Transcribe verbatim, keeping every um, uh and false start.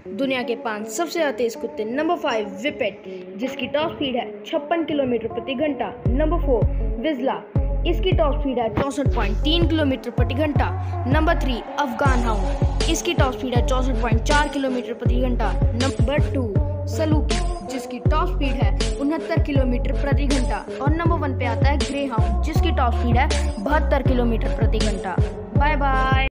दुनिया के पांच सबसे ज्यादा तेज कुत्ते। नंबर फाइव विपेट, जिसकी टॉप स्पीड है छप्पन किलोमीटर प्रति घंटा। नंबर फोर विजला, इसकी टॉप स्पीड है चौसठ पॉइंट तीन किलोमीटर प्रति घंटा। नंबर थ्री अफगान हाउंड, इसकी टॉप स्पीड है चौसठ पॉइंट चार किलोमीटर प्रति घंटा। नंबर टू सलूकी, जिसकी टॉप स्पीड है उनहत्तर किलोमीटर प्रति घंटा। और नंबर वन पे आता है ग्रे हाउंड, जिसकी टॉप स्पीड है बहत्तर किलोमीटर प्रति घंटा। Bye bye.